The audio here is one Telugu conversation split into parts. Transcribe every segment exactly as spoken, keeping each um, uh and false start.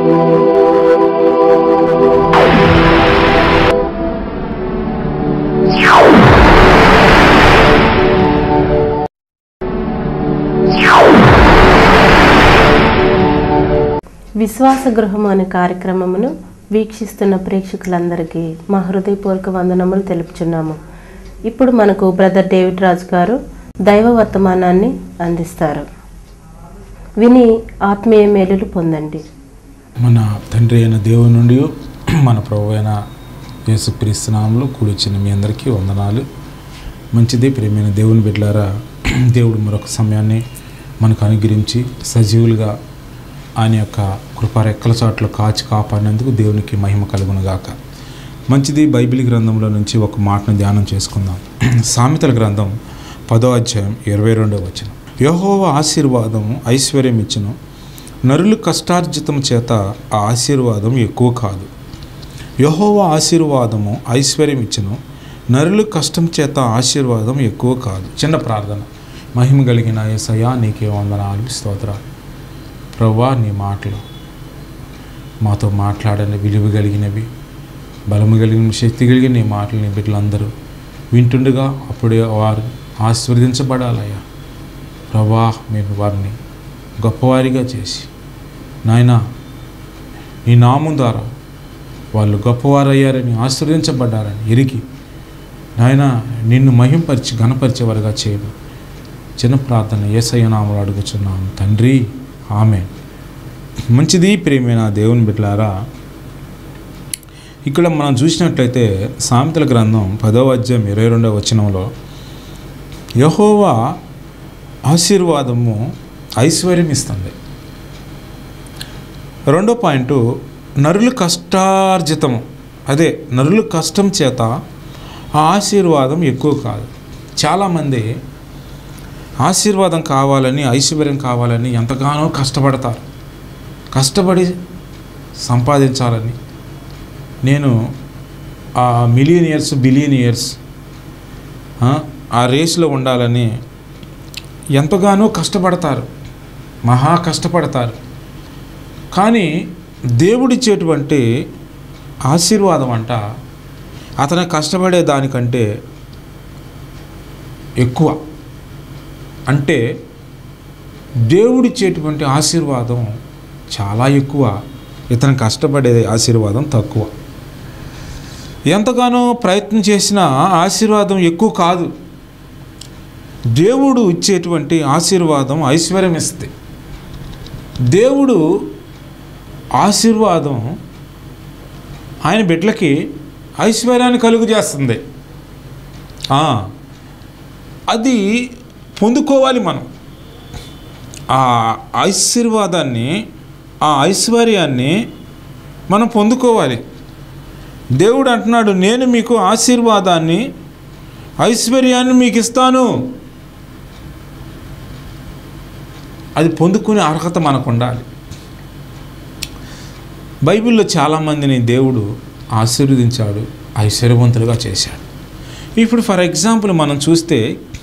విశ్వాస గృహం అనే కార్యక్రమమును వీక్షిస్తున్న ప్రేక్షకులందరికీ మా హృదయపూర్వక వందనములు తెలుపుచున్నాము. ఇప్పుడు మనకు బ్రదర్ డేవిడ్ రాజు గారు దైవ వర్తమానాన్ని అందిస్తారు. విని ఆత్మీయ మేలులు పొందండి. మన తండ్రి అయిన దేవుని నుండి మన ప్రభు అయిన యేసుక్రీస్తు నామములో కూడిచిన మీ అందరికీ వందనాలు. మంచిది ప్రియమైన దేవుని బిడ్డలారా, దేవుడు మరొక సమయాన్ని మనకు అనుగ్రహించి సజీవులుగా ఆయన యొక్క కృపారెక్కల చాట్లో కాచి కాపాడినందుకు దేవునికి మహిమ కలుగునుగాక. మంచిది. బైబిల్ గ్రంథంలో నుంచి ఒక మాటను ధ్యానం చేసుకుందాం. సామెతల గ్రంథం పదో అధ్యాయం ఇరవై రెండవ వచనం. యెహోవా ఆశీర్వాదం ఐశ్వర్యం ఇచ్చును, నరులు కష్టార్జితం చేత ఆ ఆశీర్వాదం ఎక్కువ కాదు. యెహోవా ఆశీర్వాదము ఐశ్వర్యం ఇచ్చును, నరులు కష్టం చేత ఆశీర్వాదం ఎక్కువ కాదు. చిన్న ప్రార్థన. మహిమ కలిగిన యేసయ్యా నీకే వందనాలు, స్తోత్రాలు. ప్రభువా, నీ మాటలు మాతో మాట్లాడని విలువ కలిగినవి, బలము కలిగిన, శక్తి కలిగిన నీ మాటలు నీ బిడ్డలందరూ వింటుండగా అప్పుడే వారు ఆశీర్వదించబడాలయ్యా. ప్రభువా, మేము వారిని గొప్పవారిగా చేసి నాయనా నీ నామం ద్వారా వాళ్ళు గొప్పవారయ్యారని ఆశీర్వదించబడ్డారని ఎరిగి నాయనా నిన్ను మహింపరిచి ఘనపరిచేవారుగా చేయను. చిన్న ప్రార్థన యేసయ్య నామములో అడుగుచున్నాను తండ్రి, ఆమేన్. మంచిది ప్రియమైన దేవుని బిడ్డలారా, ఇక్కడ మనం చూసినట్లయితే సామెతల గ్రంథం పదవ అధ్యాయం ఇరవై రెండవ వచనంలో యెహోవా ఆశీర్వాదము ఐశ్వర్యం ఇస్తుంది. రెండో పాయింట్, నరులు కష్టార్జితము, అదే నరులు కష్టం చేత ఆ ఆశీర్వాదం ఎక్కువ కాదు. చాలామంది ఆశీర్వాదం కావాలని, ఐశ్వర్యం కావాలని ఎంతగానో కష్టపడతారు. కష్టపడి సంపాదించాలని, నేను ఆ మిలియనియర్స్ బిలియనియర్స్ ఆ రేస్లో ఉండాలని ఎంతగానో కష్టపడతారు, మహా కష్టపడతారు. కానీ దేవుడిచ్చేటువంటి ఆశీర్వాదం అంట అతను కష్టపడే దానికంటే ఎక్కువ. అంటే దేవుడిచ్చేటువంటి ఆశీర్వాదం చాలా ఎక్కువ, ఇతను కష్టపడే ఆశీర్వాదం తక్కువ. ఎంతగానో ప్రయత్నం చేసినా ఆశీర్వాదం ఎక్కువ కాదు. దేవుడు ఇచ్చేటువంటి ఆశీర్వాదం ఐశ్వర్యం ఇస్తుంది. దేవుడు ఆశీర్వాదం ఆయన బిడ్డలకి ఐశ్వర్యాన్ని కలుగు చేస్తుంది. అది పొందుకోవాలి మనం. ఆ ఆశీర్వాదాన్ని, ఆ ఐశ్వర్యాన్ని మనం పొందుకోవాలి. దేవుడు అంటున్నాడు, నేను మీకు ఆశీర్వాదాన్ని, ఐశ్వర్యాన్ని మీకు ఇస్తాను. అది పొందుకునే అర్హత మనకు ఉండాలి. బైబిల్లో చాలామందిని దేవుడు ఆశీర్వదించాడు, ఐశ్వర్యవంతులుగా చేశాడు. ఇప్పుడు ఫర్ ఎగ్జాంపుల్ మనం చూస్తే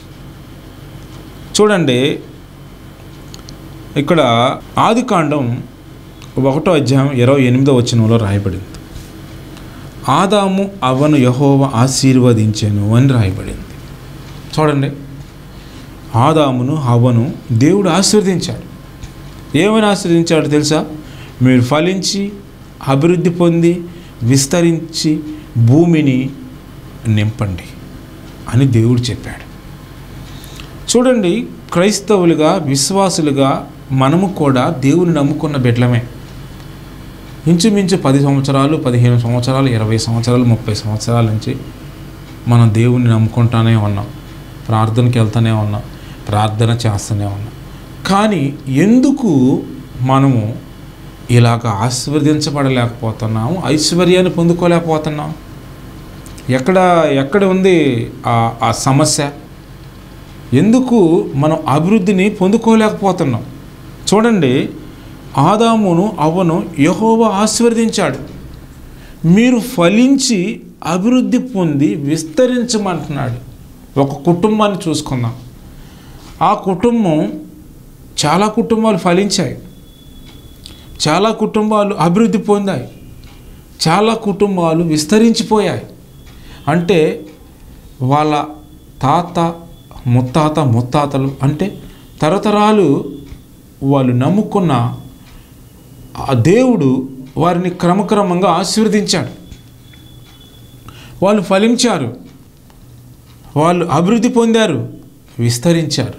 చూడండి, ఇక్కడ ఆదికాండం ఒకటో అధ్యాయం ఇరవై ఎనిమిదో వచనంలో రాయబడింది, ఆదాము అవ్వను యెహోవా ఆశీర్వదించెను అని రాయబడింది. చూడండి, ఆదామును అవ్వను దేవుడు ఆశీర్వదించాడు. ఏమని ఆశీర్వదించాడు తెలుసా? మీరు ఫలించి అభివృద్ధి పొంది విస్తరించి భూమిని నింపండి అని దేవుడు చెప్పాడు. చూడండి, క్రైస్తవులుగా, విశ్వాసులుగా మనము కూడా దేవుని నమ్ముకున్న బిడ్డలమే. ఇంచుమించు పది సంవత్సరాలు, పదిహేను సంవత్సరాలు, ఇరవై సంవత్సరాలు, ముప్పై సంవత్సరాల నుంచి మనం దేవుణ్ణి నమ్ముకుంటానే ఉన్నాం, ప్రార్థనకి వెళ్తూనే ఉన్నాం, ప్రార్థన చేస్తూనే ఉన్నాం. కానీ ఎందుకు మనము ఇలాగ ఆశీర్వదించబడలేకపోతున్నాము, ఐశ్వర్యాన్ని పొందుకోలేకపోతున్నాం? ఎక్కడ ఎక్కడ ఉంది ఆ సమస్య? ఎందుకు మనం అభివృద్ధిని పొందుకోలేకపోతున్నాం? చూడండి, ఆదామును అవ్వను యెహోవా ఆశీర్వదించాడు. మీరు ఫలించి అభివృద్ధి పొంది విస్తరించమంటున్నాడు. ఒక కుటుంబాన్ని చూసుకుందాం. ఆ కుటుంబం, చాలా కుటుంబాలు ఫలించాయి, చాలా కుటుంబాలు అభివృద్ధి పొందాయి, చాలా కుటుంబాలు విస్తరించిపోయాయి. అంటే వాళ్ళ తాత ముత్తాత ముత్తాతలు అంటే తరతరాలు వాళ్ళు నమ్ముకున్న ఆ దేవుడు వారిని క్రమక్రమంగా ఆశీర్వదించాడు. వాళ్ళు ఫలించారు, వాళ్ళు అభివృద్ధి పొందారు, విస్తరించారు.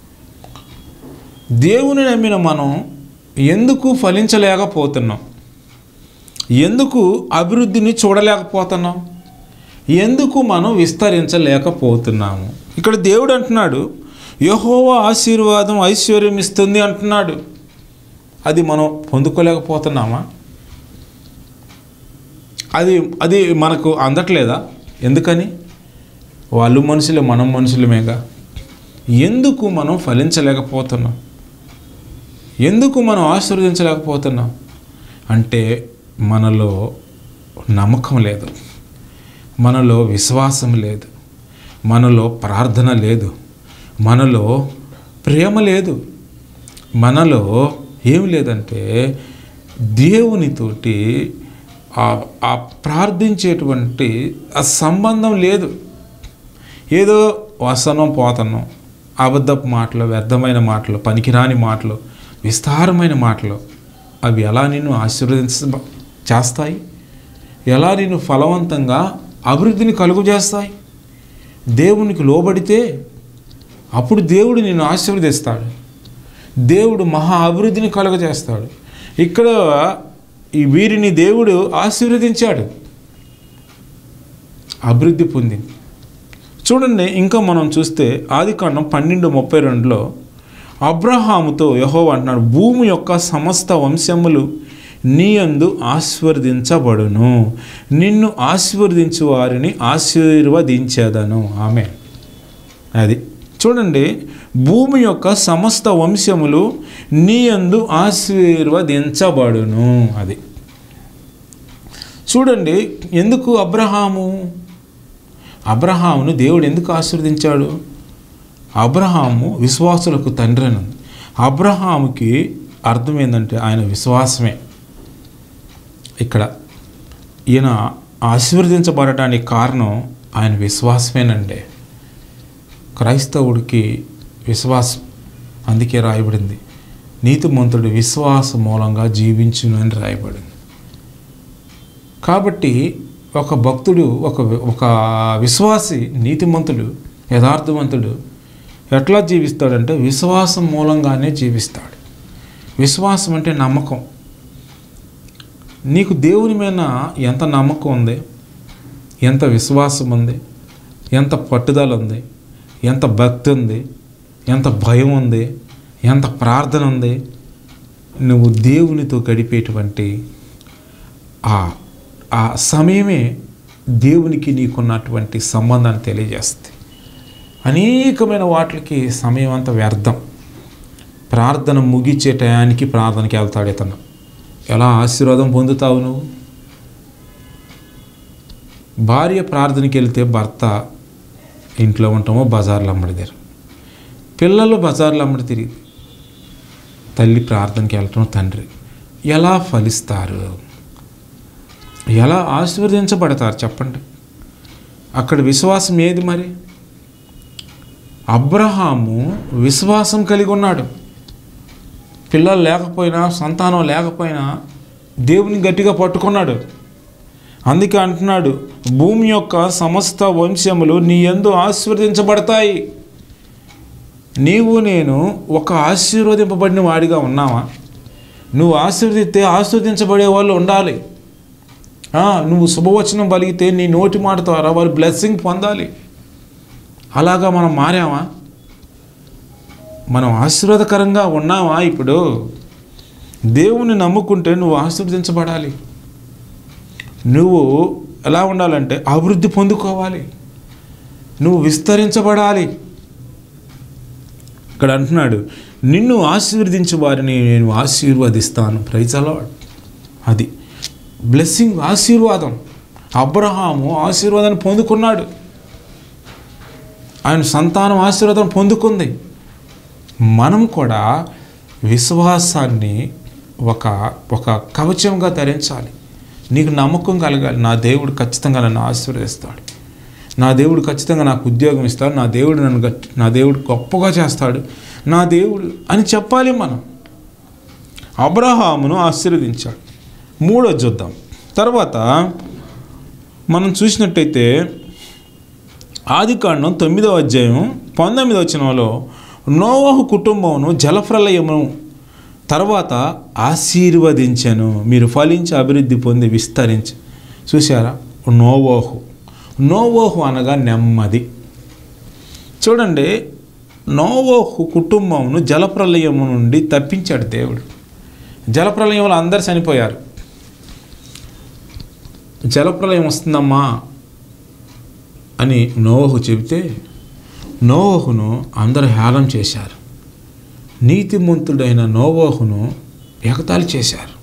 దేవుని నమ్మిన మనం ఎందుకు ఫలించలేకపోతున్నాం? ఎందుకు అభివృద్ధిని చూడలేకపోతున్నాం? ఎందుకు మనం విస్తరించలేకపోతున్నాము? ఇక్కడ దేవుడు అంటున్నాడు, యెహోవా ఆశీర్వాదం ఐశ్వర్యం ఇస్తుంది అంటున్నాడు. అది మనం పొందుకోలేకపోతున్నామా? అది అది మనకు అందట్లేదా? ఎందుకని? వాళ్ళు మనుషులే, మనం మనుషులమేగా. ఎందుకు మనం ఫలించలేకపోతున్నాం? ఎందుకు మనం ఆశీర్వదించలేకపోతున్నాం? అంటే మనలో నమ్మకం లేదు, మనలో విశ్వాసం లేదు, మనలో ప్రార్థన లేదు, మనలో ప్రేమ లేదు, మనలో ఏమి లేదంటే దేవునితోటి ఆ ప్రార్థించేటువంటి ఆ సంబంధం లేదు. ఏదో వస్తున్నాం పోతున్నాం, అబద్ధపు మాటలు, వ్యర్థమైన మాటలు, పనికిరాని మాటలు, విస్తారమైన మాటలు, అవి ఎలా నిన్ను ఆశీర్వదించ చేస్తాయి? ఎలా నిన్ను ఫలవంతంగా అభివృద్ధిని కలుగు చేస్తాయి? దేవునికి లోబడితే అప్పుడు దేవుడు నిన్ను ఆశీర్వదిస్తాడు, దేవుడు మహా అభివృద్ధిని కలుగజేస్తాడు. ఇక్కడ ఈ వీరిని దేవుడు ఆశీర్వదించాడు, అభివృద్ధి పొందింది. చూడండి, ఇంకా మనం చూస్తే ఆదికాండం పన్నెండు ముప్పై రెండులో అబ్రహాముతో యెహోవా అంటున్నాడు, భూమి యొక్క సమస్త వంశములు నీ యందు ఆశీర్వదించబడును, నిన్ను ఆశీర్వదించు వారిని ఆశీర్వదించేదను. ఆమె అది చూడండి, భూమి యొక్క సమస్త వంశములు నీ యందు ఆశీర్వదించబడును. అది చూడండి, ఎందుకు అబ్రహాము అబ్రహామును దేవుడు ఎందుకు ఆశీర్వదించాడు? అబ్రహాము విశ్వాసులకు తండ్రి అని. అబ్రహాముకి అర్థం ఏంటంటే ఆయన విశ్వాసమే. ఇక్కడ ఈయన ఆశీర్వదించబడటానికి కారణం ఆయన విశ్వాసమేనండి. క్రైస్తవుడికి విశ్వాసం, అందుకే రాయబడింది, నీతిమంతుడు విశ్వాస మూలంగా జీవించును అని రాయబడింది. కాబట్టి ఒక భక్తుడు, ఒక ఒక విశ్వాసి, నీతిమంతుడు, యథార్థవంతుడు ఎట్లా జీవిస్తాడంటే విశ్వాసం మూలంగానే జీవిస్తాడు. విశ్వాసం అంటే నమ్మకం. నీకు దేవుని మీద ఎంత నమ్మకం ఉంది, ఎంత విశ్వాసం ఉంది, ఎంత పట్టుదల ఉంది, ఎంత భక్తి ఉంది, ఎంత భయం ఉంది, ఎంత ప్రార్థన ఉంది, నువ్వు దేవునితో గడిపేటువంటి ఆ ఆ సమయమే దేవునికి నీకున్నటువంటి సంబంధాన్ని తెలియజేస్తుంది. అనేకమైన వాటికి సమయం అంతా వ్యర్థం. ప్రార్థన ముగిచ్చే టయానికి ప్రార్థనకి వెళ్తాడు ఇతను. ఎలా ఆశీర్వాదం పొందుతావు నువ్వు? భార్య ప్రార్థనకి వెళ్తే భర్త ఇంట్లో ఉంటామో బజార్లో అమ్మడిదారు, పిల్లలు బజార్లో అమ్మడి తిరిగి, తల్లి ప్రార్థనకి వెళ్ళటం తండ్రి. ఎలా ఫలిస్తారు? ఎలా ఆశీర్వదించబడతారు చెప్పండి? అక్కడ విశ్వాసం ఏది మరి? అబ్రహాము విశ్వాసం కలిగి ఉన్నాడు. పిల్లలు లేకపోయినా, సంతానం లేకపోయినా దేవుని గట్టిగా పట్టుకున్నాడు. అందుకే అంటున్నాడు, భూమి యొక్క సమస్త వంశములు నీ యందు ఆశీర్వదించబడతాయి. నీవు నేను ఒక ఆశీర్వదింపబడిన వాడిగా ఉన్నావా? నువ్వు ఆశీర్వదిస్తే ఆశీర్వదించబడే వాళ్ళు ఉండాలి. నువ్వు శుభవచనం పలిగితే నీ నోటి మాట ద్వారా వాళ్ళు బ్లెస్సింగ్ పొందాలి. అలాగా మనం మారామా? మనం ఆశీర్వాదకరంగా ఉన్నామా? ఇప్పుడు దేవుని నమ్ముకుంటే నువ్వు ఆశీర్వదించబడాలి. నువ్వు ఎలా ఉండాలంటే అభివృద్ధి పొందుకోవాలి, నువ్వు విస్తరించబడాలి. ఇక్కడ అంటున్నాడు, నిన్ను ఆశీర్వదించే వారిని నేను ఆశీర్వదిస్తాను. Praise the Lord. అది బ్లెస్సింగ్, ఆశీర్వాదం. అబ్రహాము ఆశీర్వాదాన్ని పొందుకున్నాడు, ఆయన సంతానం ఆశీర్వాదం పొందుకుంది. మనం కూడా విశ్వాసాన్ని ఒక ఒక కవచంగా ధరించాలి. నీకు నమ్మకం కలగాలి, నా దేవుడు ఖచ్చితంగా నన్ను ఆశీర్వదిస్తాడు, నా దేవుడు ఖచ్చితంగా నాకు ఉద్యోగం ఇస్తాడు, నా దేవుడు నన్ను గట్టి నా దేవుడు గొప్పగా చేస్తాడు, నా దేవుడు అని చెప్పాలి మనం. అబ్రహామును ఆశీర్వదించాడు. మూడో చూద్దాం. తర్వాత మనం చూసినట్టయితే ఆదికాండం తొమ్మిదవ అధ్యాయం పంతొమ్మిదవ వచనంలో నోవహు కుటుంబమును జలప్రలయము తర్వాత ఆశీర్వదించెను, మీరు ఫలించి అభివృద్ధి పొంది విస్తరించి. చూసారా, నోవహు నోవహు అనగా నెమ్మది. చూడండి, నోవహు కుటుంబమును జలప్రలయము నుండి తప్పించాడు దేవుడు. జలప్రలయంలో అందరు చనిపోయారు. జలప్రలయం వస్తుందమ్మా అని నోవహు చెబితే నోవహును అందరు హేళన చేశారు. నీతిమంతుడైన నోవహును ఎగతాళి చేశారు.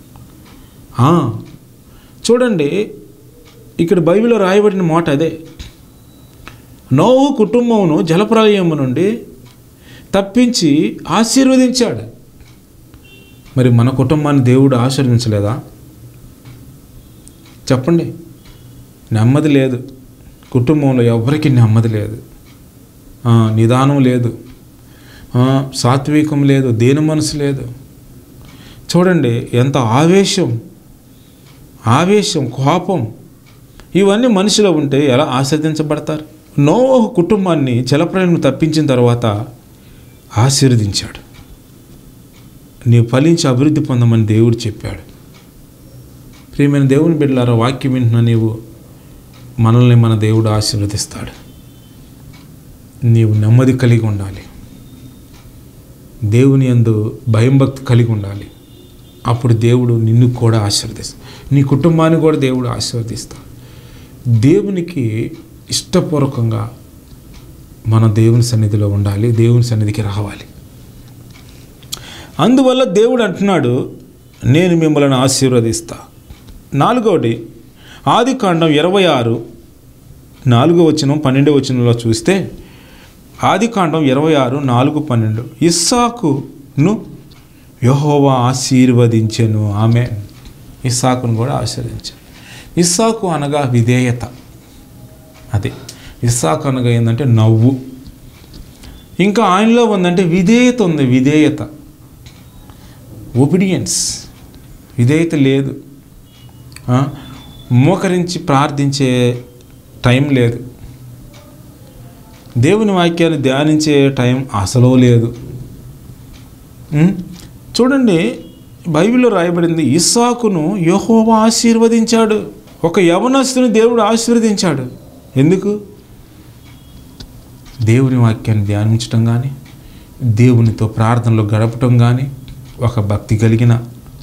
చూడండి, ఇక్కడ బైబిల్లో రాయబడిన మాట అదే. నోవహు కుటుంబమును జలప్రలయము నుండి తప్పించి ఆశీర్వదించాడు. మరి మన కుటుంబాన్ని దేవుడు ఆశీర్వదించలేదా? చెప్పండి. నెమ్మది లేదు, కుటుంబంలో ఎవరికి నెమ్మది లేదు, నిదానం లేదు, సాత్వికం లేదు, దేని మనసు లేదు. చూడండి, ఎంత ఆవేశం ఆవేశం కోపం ఇవన్నీ మనిషిలో ఉంటే ఎలా ఆశీర్వదించబడతారు? నోవహు కుటుంబాన్ని జలప్రలయం తప్పించిన తర్వాత ఆశీర్వదించాడు. నీవు ఫలించి అభివృద్ధి పొందమని దేవుడు చెప్పాడు. ప్రియమైన దేవుని బిడ్డలారా, వాక్యం వింటున్న నీవు మనల్ని మన దేవుడు ఆశీర్వదిస్తాడు. నీవు నెమ్మది కలిగి ఉండాలి, దేవుని యందు భయం భక్తి కలిగి ఉండాలి. అప్పుడు దేవుడు నిన్ను కూడా ఆశీర్వదిస్తాడు, నీ కుటుంబాన్ని కూడా దేవుడు ఆశీర్వదిస్తాడు. దేవునికి ఇష్టపూర్వకంగా మన దేవుని సన్నిధిలో ఉండాలి, దేవుని సన్నిధికి రావాలి. అందువల్ల దేవుడు అంటున్నాడు, నేను మిమ్మల్ని ఆశీర్వదిస్తా. నాలుగవది, ఆదికాండం ఇరవై ఆరు నాలుగో వచనం పన్నెండో వచనంలో చూస్తే, ఆదికాండం ఇరవై ఆరు నాలుగు పన్నెండు, ఇస్సాకును యెహోవా ఆశీర్వదించెను. ఆమె ఇస్సాకును కూడా ఆశీర్వదించాను. ఇస్సాకు అనగా విధేయత. అదే ఇస్సాకు అనగా ఏంటంటే నవ్వు. ఇంకా ఆయనలో ఉందంటే విధేయత ఉంది. విధేయత, ఒబిడియన్స్. విధేయత లేదు, మోకరించి ప్రార్థించే టైం లేదు, దేవుని వాక్యాన్ని ధ్యానించే టైం అసలు లేదు. చూడండి, బైబిల్లో రాయబడింది, ఇస్సాకును యెహోవా ఆశీర్వదించాడు. ఒక యవనస్తుని దేవుడు ఆశీర్వదించాడు. ఎందుకు? దేవుని వాక్యాన్ని ధ్యానించటం కానీ, దేవునితో ప్రార్థనలో గడపటం కానీ, ఒక భక్తి కలిగిన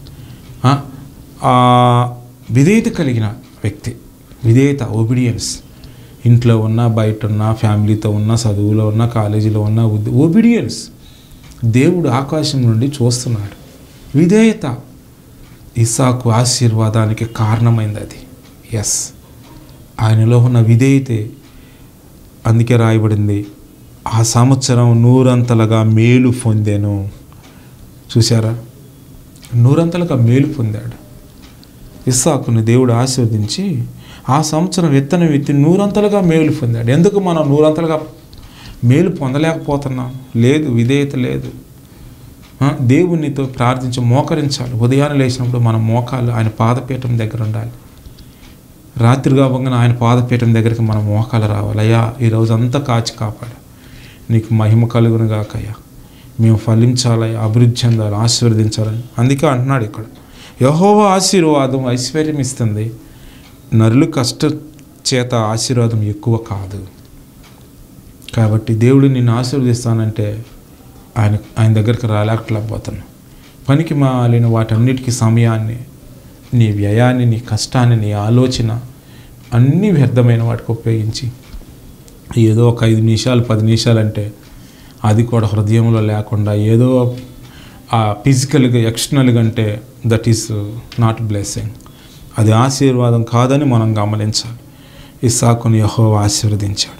విధేయత కలిగిన వ్యక్తి. విధేయత, ఒబిడియన్స్. ఇంట్లో ఉన్న, బయట ఉన్న, ఫ్యామిలీతో ఉన్న, చదువులో ఉన్న, కాలేజీలో ఉన్న, ఒబిడియన్స్. దేవుడు ఆకాశం నుండి చూస్తున్నాడు. విధేయత ఇస్సాకు ఆశీర్వాదానికి కారణమైంది. అది ఎస్, ఆయనలో ఉన్న విధేయతే. అందుకే రాయబడింది, ఆ సంవత్సరం నూరంతలుగా మేలు పొందాను. చూసారా, నూరంతలుగా మేలు పొందాడు. ఇస్సాకుని దేవుడు ఆశీర్వదించి ఆ సంవత్సరం విత్తనం విత్తి నూరంతలుగా మేలు పొందాడు. ఎందుకు మనం నూరంతలుగా మేలు పొందలేకపోతున్నాం? లేదు, విధేయత లేదు. దేవునితో ప్రార్థించి మోకరించాలి. ఉదయాన్నే లేచినప్పుడు మన మోకాలు ఆయన పాదపీఠం దగ్గర ఉండాలి. రాత్రిగా అవ్వగానే ఆయన పాదపీఠం దగ్గరికి మన మోకాలు రావాలి. అయ్యా, ఈరోజు అంతా కాచి కాపాడు, నీకు మహిమ కలుగును గాకయ్యా, మేము ఫలించాలయ్యా, అభివృద్ధి చెందాలి, ఆశీర్వదించాలని. అందుకే అంటున్నాడు ఇక్కడ, యెహోవా ఆశీర్వాదం ఐశ్వర్యం ఇస్తుంది, నరులు కష్ట చేత ఆశీర్వాదం ఎక్కువ కాదు. కాబట్టి దేవుడు నిన్ను ఆశీర్వదిస్తానంటే ఆయన ఆయన దగ్గరికి రాలేకపోతున్నా. పనికి మాలిన వాటన్నిటికీ సమయాన్ని, నీ వ్యయాన్ని, నీ కష్టాన్ని, నీ ఆలోచన అన్నీ వ్యర్థమైన వాటికి ఉపయోగించి ఏదో ఒక ఐదు నిమిషాలు పది నిమిషాలు అంటే అది కూడా హృదయంలో లేకుండా ఏదో ఆ ఫిజికల్గా ఎక్స్టర్నల్గా అంటే దట్ ఈస్ నాట్ బ్లెస్సింగ్, అది ఆశీర్వాదం కాదని మనం గమనించాలి. ఇస్సాకును యెహోవా ఆశీర్వదించాడు,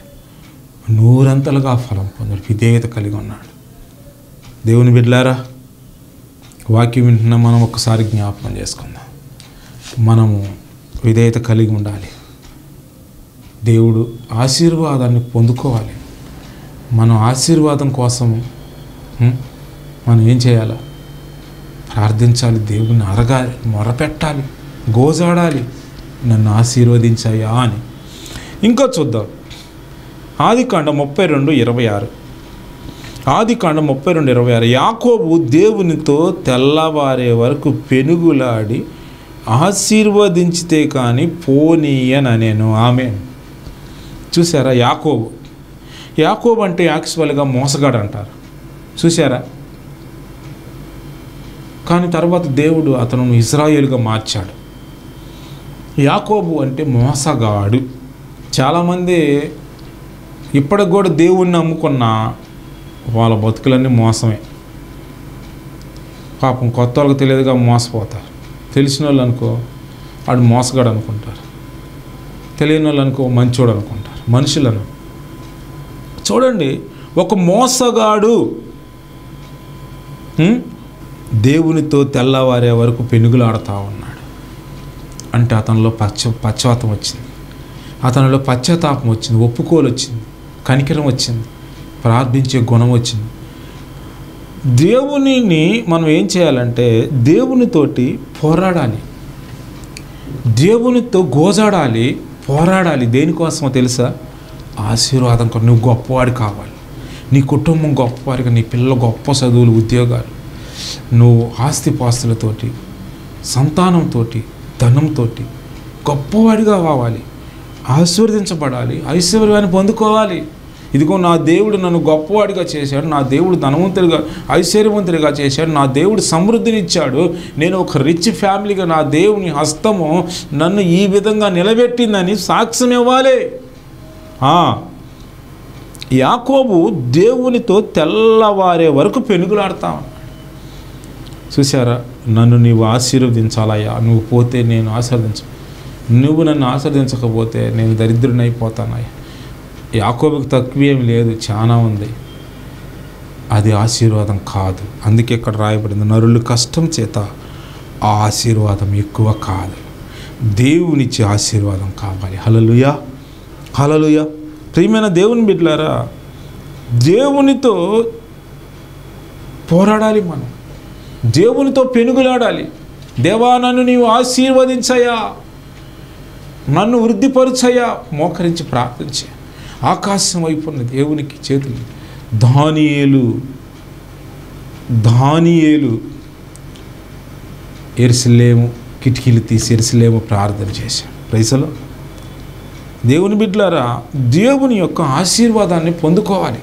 నూరంతలుగా ఫలం పొందాడు, విధేయత కలిగి ఉన్నాడు. దేవుని బిడ్డలారా, వాక్యం వింటున్న మనం ఒక్కసారి జ్ఞాపకం చేసుకుందాం. మనము విధేయత కలిగి ఉండాలి. దేవుడు ఆశీర్వాదాన్ని పొందుకోవాలి. మనం ఆశీర్వాదం కోసం మనం ఏం చేయాలి? ప్రార్థించాలి, దేవుడిని అరగాలి, మొరపెట్టాలి, గోజాడాలి, నన్ను ఆశీర్వదించాయా అని. ఇంకా చూద్దాం. ఆదికాండం ముప్పై రెండు ఇరవై ఆరు ఆదికాండం ముప్పై రెండు ఇరవై ఆరు యాకోబు దేవునితో తెల్లవారే వరకు పెనుగులాడి ఆశీర్వదించితే కానీ పోనీయననేను. ఆమె చూసారా? యాకోబు యాకోబు అంటే యాక్చువల్గా మోసగాడు అంటారు, చూసారా? కానీ తర్వాత దేవుడు అతను ఇశ్రాయేలుగా మార్చాడు. యాకోబు అంటే మోసగాడు. చాలామంది ఇప్పటికి కూడా దేవుణ్ణి నమ్ముకున్న వాళ్ళ బతుకులన్నీ మోసమే. పాపం కొత్త వాళ్ళకి తెలియదుగా మోసపోతారు. తెలిసిన వాళ్ళు అనుకో వాడు మోసగాడు అనుకుంటారు, తెలియని వాళ్ళు అనుకో మంచోడు అనుకుంటారు. మనుషులను చూడండి, ఒక మోసగాడు దేవునితో తెల్లవారే వరకు పెనుగులాడుతూ ఉన్నాడు అంటే అతనిలో పచ్చ పశ్చాత్తాపం వచ్చింది, అతనిలో పశ్చాత్తాపం వచ్చింది, ఒప్పుకోలు వచ్చింది, కనికరం వచ్చింది, ప్రార్థించే గుణం వచ్చింది. దేవునిని మనం ఏం చేయాలంటే దేవునితోటి పోరాడాలి, దేవునితో గోజాడాలి, పోరాడాలి. దేనికోసమో తెలుసా? ఆశీర్వాదం కోసం. నువ్వు గొప్పవాడి కావాలి, నీ కుటుంబం గొప్పవాడిగా, నీ పిల్లలు గొప్ప చదువులు, ఉద్యోగాలు, నువ్వు ఆస్తిపాస్తులతోటి, సంతానంతో, ధనంతో గొప్పవాడిగా కావాలి, ఆశీర్వదించబడాలి, ఐశ్వర్యాన్ని పొందుకోవాలి. ఇదిగో నా దేవుడు నన్ను గొప్పవాడిగా చేశాడు, నా దేవుడు ధనవంతుడిగా ఐశ్వర్యవంతుడిగా చేశాడు, నా దేవుడు సమృద్ధినిచ్చాడు, నేను ఒక రిచ్ ఫ్యామిలీగా నా దేవుని హస్తము నన్ను ఈ విధంగా నిలబెట్టిందని సాక్ష్యం ఇవ్వాలి. యాకోబు దేవునితో తెల్లవారే వరకు పెనుగులాడుతా ఉన్నాడు. చూసారా? నన్ను నీవు ఆశీర్వదించాలయ్యా, నువ్వు పోతే నేను ఆశీర్వదించ, నువ్వు నన్ను ఆశీర్వదించకపోతే నేను దరిద్రుని అయిపోతానయ్యా. యాకోబుకి తక్కువేం లేదు, చాలా ఉంది. అది ఆశీర్వాదం కాదు. అందుకే ఇక్కడ రాయబడింది, నరులు కష్టం చేత ఆ ఆశీర్వాదం ఎక్కువ కాదు, దేవునిచ్చే ఆశీర్వాదం కావాలి. హల్లెలూయా, హల్లెలూయా. ప్రియమైన దేవుని బిడ్డలారా, దేవునితో పోరాడాలి, మనం దేవునితో పెనుగులాడాలి. దేవా నన్ను నీవు ఆశీర్వదించయ్యా, నన్ను వృద్ధిపరచయ్యా, మోకరించి ప్రార్థించే. ఆకాశం వైపు ఉన్న దేవునికి చేతులు. దానియేలు దానియేలు యెరూషలేము కిటికీలు తీసి యెరూషలేము ప్రార్థన చేశాడు. ప్రైసలో దేవుని బిడ్డలారా, దేవుని యొక్క ఆశీర్వాదాన్ని పొందుకోవాలి.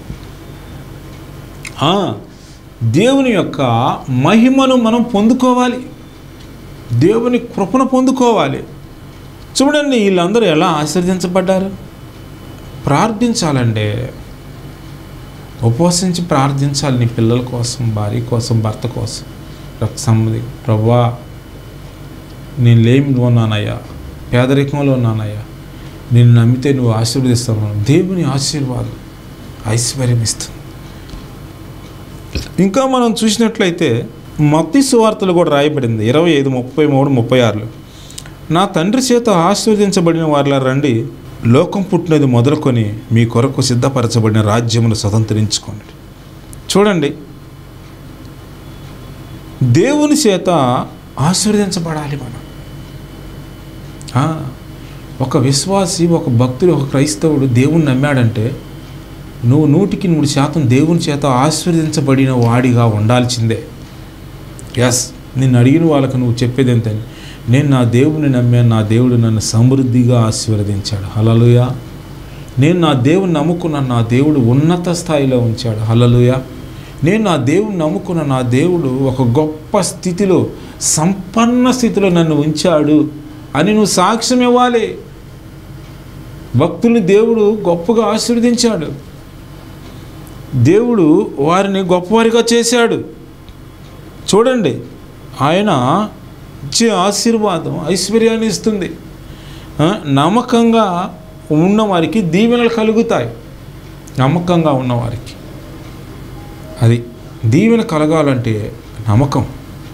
దేవుని యొక్క మహిమను మనం పొందుకోవాలి, దేవుని కృపను పొందుకోవాలి. చూడండి, వీళ్ళందరూ ఎలా ఆశీర్వదించబడ్డారు. ప్రార్థించాలంటే ఉపవసించి ప్రార్థించాలి. నీ పిల్లల కోసం, భార్య కోసం, భర్త కోసం, రక్త సంబంధి. ప్రభువా, నేను లేమిలో ఉన్నానయ్యా, పేదరికంలో ఉన్నానయ్యా, నేను నమ్మితే నువ్వు ఆశీర్వదిస్తావు. దేవుని ఆశీర్వాదం ఐశ్వర్యం ఇస్తుంది. ఇంకా మనం చూసినట్లయితే మత్తయి సువార్తలు కూడా రాయబడింది ఇరవై ఐదు ముప్పై మూడు ముప్పై ఆరులో, నా తండ్రి చేత ఆశీర్వదించబడిన వారిలా రండి, లోకం పుట్టినది మొదలుకొని మీ కొరకు సిద్ధపరచబడిన రాజ్యమును స్వతంత్రించుకోండి. చూడండి, దేవుని చేత ఆశీర్వదించబడాలి మనం. ఒక విశ్వాసి, ఒక భక్తుడు, ఒక క్రైస్తవుడు దేవుని నమ్మాడంటే నువ్వు నూటికి నూరు శాతం దేవుని చేత ఆశీర్వదించబడిన వాడిగా ఉండాల్సిందే. ఎస్, నిన్ను అడిగిన వాళ్ళకు నువ్వు చెప్పేది ఏంటని, నేను నా దేవుని నమ్మాను, నా దేవుడు నన్ను సమృద్ధిగా ఆశీర్వదించాడు. హల్లెలూయా. నేను నా దేవుని నమ్ముకున్నాను, నా దేవుడు ఉన్నత స్థాయిలో ఉంచాడు. హల్లెలూయా. నేను నా దేవుని నమ్ముకున్న నా దేవుడు ఒక గొప్ప స్థితిలో, సంపన్న స్థితిలో నన్ను ఉంచాడు అని నువ్వు సాక్ష్యం ఇవ్వాలి. భక్తుల్ని దేవుడు గొప్పగా ఆశీర్వదించాడు, దేవుడు వారిని గొప్పవారిగా చేశాడు. చూడండి, ఆయన ఇచ్చే ఆశీర్వాదం ఐశ్వర్యాన్ని ఇస్తుంది. నమ్మకంగా ఉన్నవారికి దీవెనలు కలుగుతాయి. నమ్మకంగా ఉన్నవారికి అది దీవెన కలగాలంటే నమ్మకం,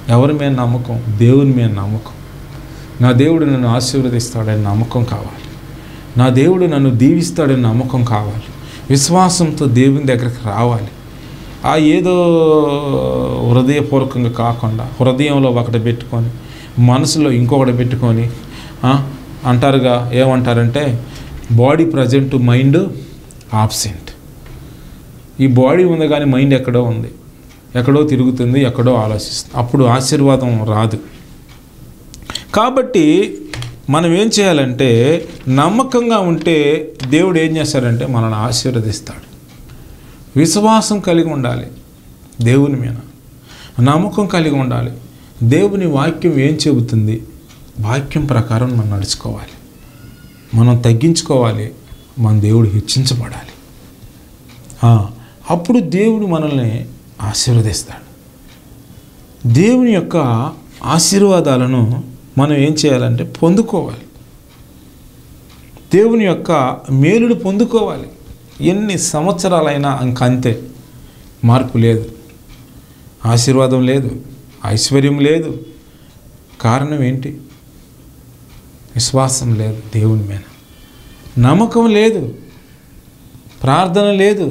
ఎవరి మీద నమ్మకం? దేవుని మీద నమ్మకం. నా దేవుడు నన్ను ఆశీర్వదిస్తాడని నమ్మకం కావాలి. నా దేవుడు నన్ను దీవిస్తాడని నమ్మకం కావాలి. విశ్వాసంతో దేవుని దగ్గరికి రావాలి. ఆ ఏదో హృదయపూర్వకంగా కాకుండా హృదయంలో ఒకటి పెట్టుకొని మనసులో ఇంకొకటి పెట్టుకొని అంటారుగా, ఏమంటారంటే బాడీ ప్రజెంట్, మైండ్ ఆబ్సెంట్. ఈ బాడీ ఉంది కానీ మైండ్ ఎక్కడో ఉంది, ఎక్కడో తిరుగుతుంది, ఎక్కడో ఆలోచిస్తుంది. అప్పుడు ఆశీర్వాదం రాదు. కాబట్టి మనం ఏం చేయాలంటే నమ్మకంగా ఉంటే దేవుడు ఏం చేస్తాడంటే మనల్ని ఆశీర్వదిస్తాడు. విశ్వాసం కలిగి ఉండాలి, దేవుని మీద నమ్మకం కలిగి ఉండాలి. దేవుని వాక్యం ఏం చెబుతుంది, వాక్యం ప్రకారం మనం నడుచుకోవాలి. మనం తగ్గించుకోవాలి, మన దేవుడు హెచ్చించబడాలి. అప్పుడు దేవుడు మనల్ని ఆశీర్వదిస్తాడు. దేవుని యొక్క ఆశీర్వాదాలను మనం ఏం చేయాలంటే పొందుకోవాలి. దేవుని యొక్క మేలుడు పొందుకోవాలి. ఎన్ని సంవత్సరాలైనా ఇంకంతే, మార్పు లేదు, ఆశీర్వాదం లేదు, ఐశ్వర్యం లేదు. కారణం ఏంటి? విశ్వాసం లేదు, దేవుని మీద నమ్మకం లేదు, ప్రార్థన లేదు,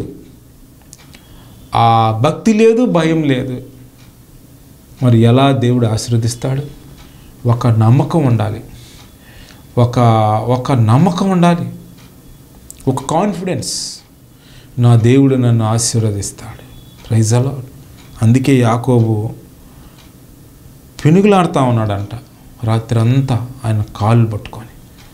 ఆ భక్తి లేదు, భయం లేదు. మరి ఎలా దేవుడు ఆశీర్వదిస్తాడు? ఒక నమ్మకం ఉండాలి, ఒక ఒక నమ్మకం ఉండాలి, ఒక కాన్ఫిడెన్స్. నా దేవుడు నన్ను ఆశీర్వదిస్తాడు. Praise the Lord. అందుకే యాకోబు పెనుగులాడుతూ ఉన్నాడంట రాత్రి అంతా ఆయన కాళ్ళు పట్టుకొని.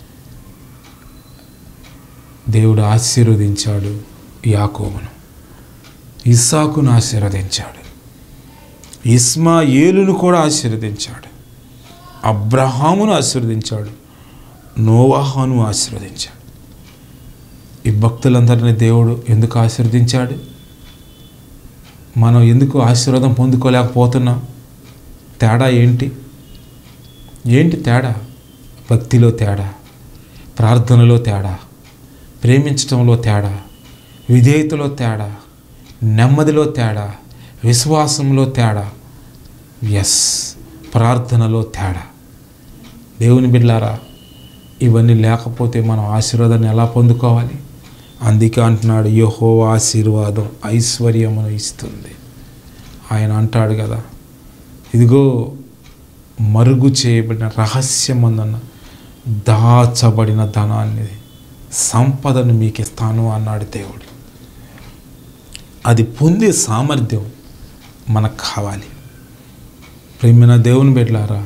దేవుడు ఆశీర్వదించాడు యాకోబును, ఇస్సాకును ఆశీర్వదించాడు, ఇస్మాయేలును కూడా ఆశీర్వదించాడు, అబ్రహామును ఆశీర్వదించాడు, నోవాహును ఆశీర్వదించాడు. ఈ భక్తులందరినీ దేవుడు ఎందుకు ఆశీర్వదించాడు? మనం ఎందుకు ఆశీర్వాదం పొందుకోలేకపోతున్నాం? తేడా ఏంటి? ఏంటి తేడా? భక్తిలో తేడా, ప్రార్థనలో తేడా, ప్రేమించటంలో తేడా, విధేయతలో తేడా, నెమ్మదిలో తేడా, విశ్వాసంలో తేడా, ఎస్ ప్రార్థనలో తేడా. దేవుని బిడ్డలారా, ఇవన్నీ లేకపోతే మనం ఆశీర్వాదాన్ని ఎలా పొందుకోవాలి? అందుకే అంటున్నాడు, యెహోవా ఆశీర్వాదం ఐశ్వర్యమును ఇస్తుంది. ఆయన అంటాడు కదా, ఇదిగో మరుగు చేయబడిన రహస్యమందున్న దాచబడిన ధనాన్ని, సంపదను మీకు ఇస్తాను అన్నాడు దేవుడు. అది పొందే సామర్థ్యం మనకు కావాలి. ప్రేమైన దేవుని బిడ్డలారా,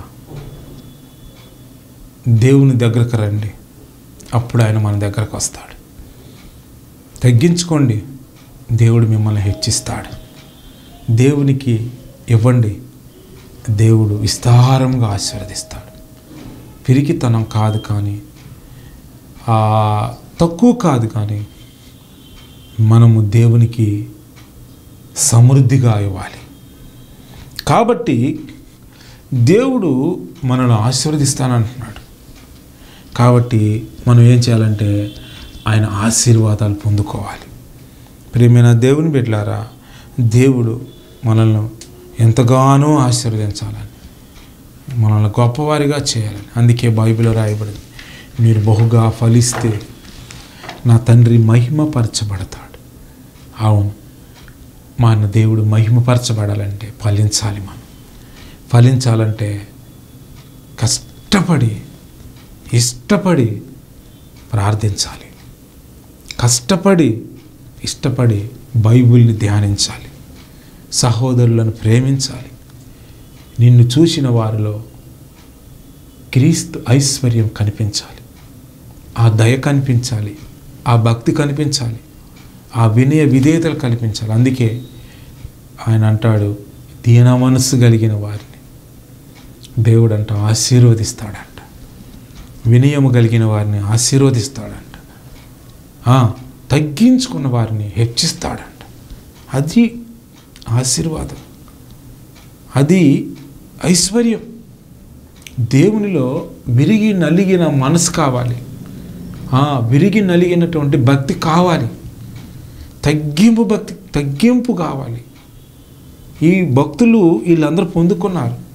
దేవుని దగ్గరకు రండి, అప్పుడు ఆయన మన దగ్గరకు వస్తాడు. తగ్గించుకోండి, దేవుడు మిమ్మల్ని హెచ్చిస్తాడు. దేవునికి ఇవ్వండి, దేవుడు విస్తారంగా ఆశీర్వదిస్తాడు. పిరికితనం కాదు కానీ, తక్కువ కాదు కానీ, మనము దేవునికి సమృద్ధిగా ఇవ్వాలి. కాబట్టి దేవుడు మనల్ని ఆశీర్వదిస్తానంటున్నాడు. కాబట్టి మనం ఏం చేయాలంటే ఆయన ఆశీర్వాదాలు పొందుకోవాలి. ప్రియమైన దేవుని బిడ్డలారా, దేవుడు మనల్ని ఎంతగానో ఆశీర్వదించాలని, మనల్ని గొప్పవారిగా చేయాలని. అందుకే బైబిల్లో రాయబడింది, మీరు బహుగా ఫలిస్తే నా తండ్రి మహిమపరచబడతాడు. అవును, మన దేవుడు మహిమపరచబడాలంటే ఫలించాలి. మనం ఫలించాలంటే కష్టపడి ఇష్టపడి ప్రార్థించాలి, కష్టపడి ఇష్టపడి బైబిల్ని ధ్యానించాలి, సహోదరులను ప్రేమించాలి. నిన్ను చూసిన వారిలో క్రీస్తు ఐశ్వర్యం కనిపించాలి, ఆ దయ కనిపించాలి, ఆ భక్తి కనిపించాలి, ఆ వినయ విధేయతలు కనిపించాలి. అందుకే ఆయన అంటాడు, దీన మనస్సు కలిగిన వారిని దేవుడు అంట ఆశీర్వదిస్తాడంట, వినయము కలిగిన వారిని ఆశీర్వదిస్తాడంట, తగ్గించుకున్న వారిని హెచ్చిస్తాడంట. అది ఆశీర్వాదం, అది ఐశ్వర్యం. దేవునిలో విరిగి నలిగిన మనసు కావాలి, విరిగి నలిగినటువంటి భక్తి కావాలి, తగ్గింపు భక్తి, తగ్గింపు కావాలి. ఈ భక్తులు వీళ్ళందరూ పొందుకున్నారు.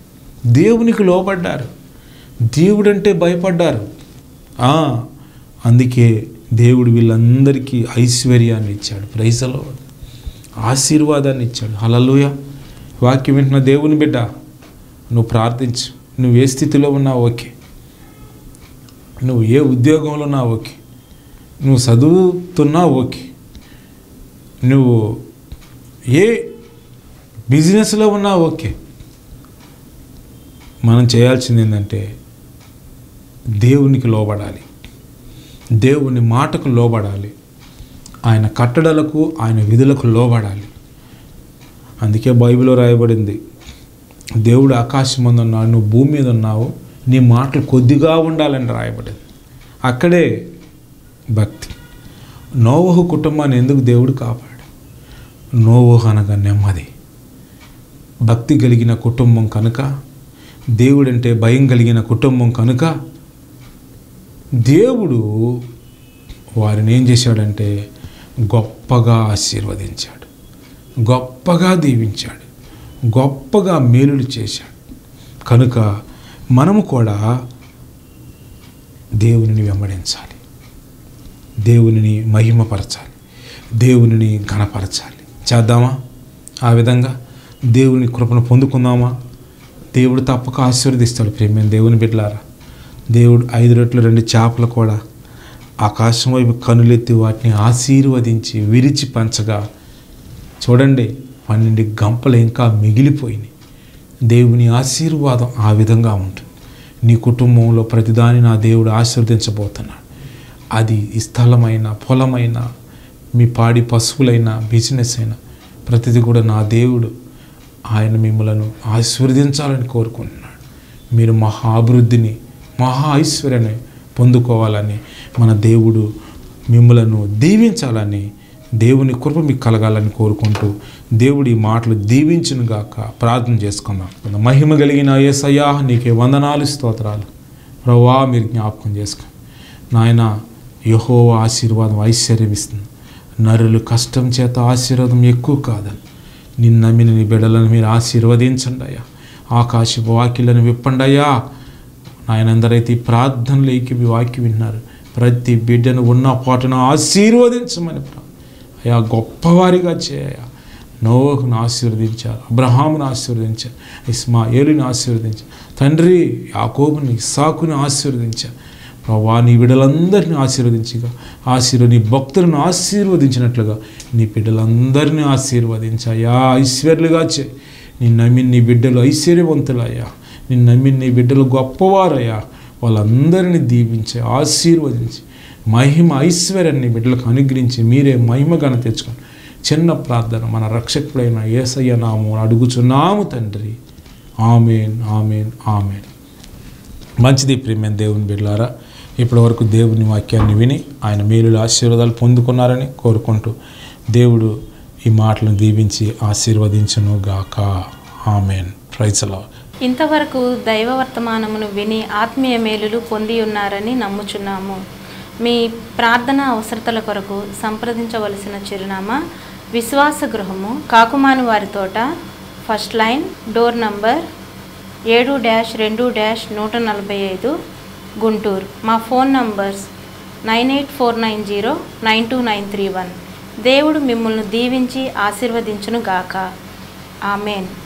దేవునికి లోబడ్డారు, దేవుడంటే భయపడ్డారు. అందుకే దేవుడు వీళ్ళందరికీ ఐశ్వర్యాన్ని ఇచ్చాడు, ప్రైజలో ఆశీర్వాదాన్ని ఇచ్చాడు. హల్లెలూయా. వాక్యం వింటున్న దేవుని బిడ్డ, నువ్వు ప్రార్థించు. నువ్వు ఏ స్థితిలో ఉన్నావు ఓకే, నువ్వు ఏ ఉద్యోగంలో ఉన్నావు ఓకే, నువ్వు చదువుతున్నావు ఓకే, నువ్వు ఏ బిజినెస్లో ఉన్నావు ఓకే. మనం చేయాల్సింది ఏంటంటే దేవునికి లోబడాలి, దేవుని మాటకు లోబడాలి, ఆయన కట్టడలకు ఆయన విధులకు లోబడాలి. అందుకే బైబిల్లో రాయబడింది, దేవుడు ఆకాశం మీద ఉన్నాడు, నువ్వు భూమి మీద ఉన్నావు, నీ మాటలు కొద్దిగా ఉండాలని రాయబడింది. అక్కడే భక్తి. నోవహు కుటుంబాన్ని ఎందుకు దేవుడు కాపాడు? నోవహు అనగా నెమ్మది, భక్తి కలిగిన కుటుంబం కనుక, దేవుడంటే భయం కలిగిన కుటుంబం కనుక దేవుడు వారిని ఏం చేశాడంటే గొప్పగా ఆశీర్వదించాడు, గొప్పగా దీవించాడు, గొప్పగా మేలులు చేశాడు. కనుక మనము కూడా దేవునిని వెంబడించాలి, దేవునిని మహిమపరచాలి, దేవునిని ఘనపరచాలి. చేద్దామా? ఆ విధంగా దేవుని కృపను పొందుకుందామా? దేవుడు తప్పక ఆశీర్వదిస్తాడు. ప్రేమైన దేవుని బిడ్డలారా, దేవుడు ఐదు రొట్టెలు రెండు చేపలు కూడా ఆకాశం వైపు కనులెత్తి వాటిని ఆశీర్వదించి విరిచి పంచగా చూడండి, పన్నెండు గంపలు ఇంకా మిగిలిపోయినాయి. దేవుని ఆశీర్వాదం ఆ విధంగా ఉంటుంది. నీ కుటుంబంలో ప్రతిదాని నా దేవుడు ఆశీర్వదించబోతున్నాడు. అది ఈ స్థలమైన, పొలమైన, మీ పాడి పశువులైన, బిజినెస్ అయినా ప్రతిదీ కూడా నా దేవుడు ఆయన మిమ్మలను ఆశీర్వదించాలని కోరుకుంటున్నాడు. మీరు మహా అభివృద్ధిని, మహా ఐశ్వర్యాన్ని పొందుకోవాలని, మన దేవుడు మిమ్మలను దీవించాలని, దేవుని కృప మీకు కలగాలని కోరుకుంటూ దేవుడి మాటలు దీవించును గాక ప్రార్థన చేసుకుందాం. మహిమ కలిగిన యేసయ్యా, నీకే వందనాలు, స్తోత్రాలు. ప్రభువా, మీరు జ్ఞాపకం చేసుకో నాయన. యెహోవా ఆశీర్వాదం ఐశ్వర్యం ఇస్తుంది, నరులు కష్టం చేత ఆశీర్వాదం ఎక్కువ కాదని నిన్ను నమ్మిన నీ బిడ్డలను మీరు ఆశీర్వదించండి అయ్యా. ఆకాశపు వాక్యాలను విప్పండి అయ్యా. నాయన, అందరైతే ఈ ప్రార్థనలోకి మీ వాక్యం విన్నారు, ప్రతి బిడ్డను ఉన్న పాటను ఆశీర్వదించమని అయ్యా, గొప్పవారిగా చేయ. నోహును ఆశీర్వదించారు, అబ్రహామును ఆశీర్వదించారు, ఇస్మాయేలుని ఆశీర్వదించారు, తండ్రి యాకోబుని, ఇస్సాకుని ఆశీర్వదించారు. ప్రభా, నీ బిడ్డలందరినీ ఆశీర్వదించగా, ఆశీర్వ నీ భక్తులను ఆశీర్వదించినట్లుగా నీ బిడ్డలందరినీ ఆశీర్వదించయ్యా, ఐశ్వర్యులుగా చే. నిన్ను నమ్మిన నీ బిడ్డలు ఐశ్వర్యవంతులయ్యా, నిన్ను నమ్మిన నీ బిడ్డలు గొప్పవారయ్యా. వాళ్ళందరినీ దీవించి ఆశీర్వదించి మహిమ ఐశ్వర్యాన్ని బిడ్డలకు అనుగ్రహించి మీరే మహిమగాన తెచ్చుకోండి. చిన్న ప్రార్థన మన రక్షకుడైన యేసయ్య నామమున అడుగుచున్నాము తండ్రి. ఆమేన్, ఆమేన్, ఆమేన్. మంచిది ప్రియమైన దేవుని బిడ్డలారా, ఇప్పటి వరకు దేవుని వాక్యాన్ని విని ఆయన మేలుల ఆశీర్వాదాలు పొందుకున్నారని కోరుకుంటూ దేవుడు ఈ మాటలను దీవించి ఆశీర్వదించును గాక. ఆమేన్. Praise the Lord. ఇంతవరకు దైవ వర్తమానమును విని ఆత్మీయ మేలులు పొంది ఉన్నారని నమ్ముచున్నాము. మీ ప్రార్థన అవసరతల కొరకు సంప్రదించవలసిన చిరునామా విశ్వాస గృహము, కాకుమాను వారి తోట, ఫస్ట్ లైన్, డోర్ నంబర్ ఏడు డాష్ రెండు డాష్ నూట నలభై ఐదు, గుంటూరు. మా phone numbers nine eight four nine zero nine two nine three one. దేవుడు మిమ్మల్ని దీవించి ఆశీర్వదించును గాక. ఆమెన్.